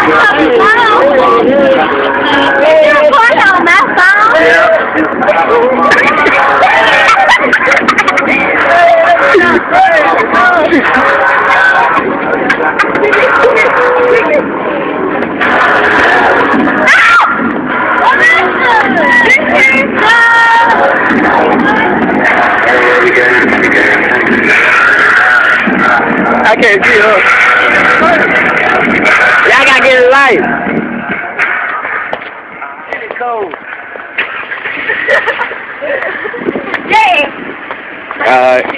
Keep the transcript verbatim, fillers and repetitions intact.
on my phone? I can't see her. Y'all gotta get it light. It's cold. Yeah. Alright.